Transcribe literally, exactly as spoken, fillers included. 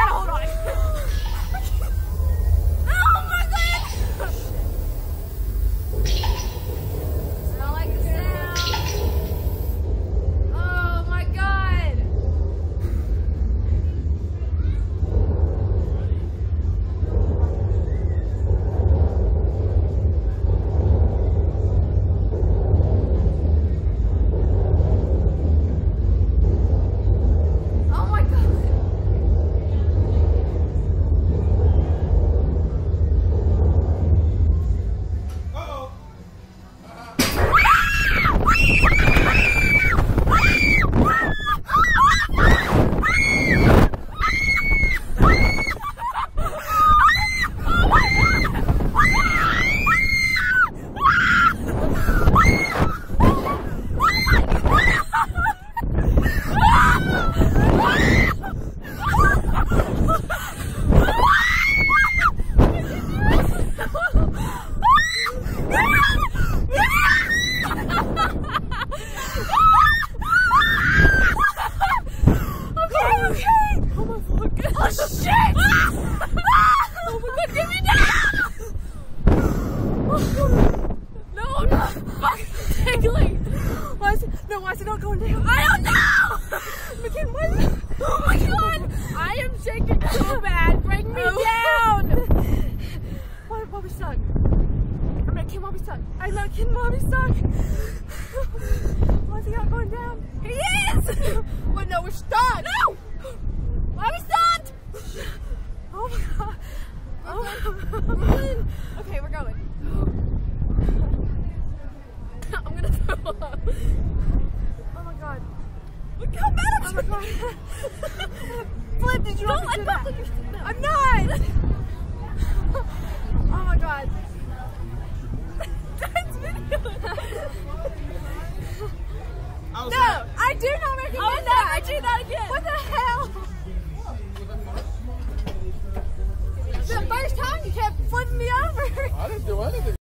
gotta hold on. Oh my god! I don't like the sound. Oh my god! Oh my god! Oh shit! Oh my god, get me down! No, I'm not fucking tickling. Why is it? No, why is it not going down? I don't know! McKin, why is it? Oh my god! I am shaking so bad. Bring me oh. down! Why did Bobby stuck? I'm not kidding, Bobby stuck. I'm not kidding, Bobby stuck. Why is he not going down? He is! Well, no, we're stuck! No! Bobby stopped! Oh my god. Oh. Okay, we're going. I'm gonna throw up. Oh my god. Look how bad I'm oh my god. Flip, did you want to do that? I'm not! Oh my god. That's video. No, I do not recommend oh, that. I do that again. What the hell?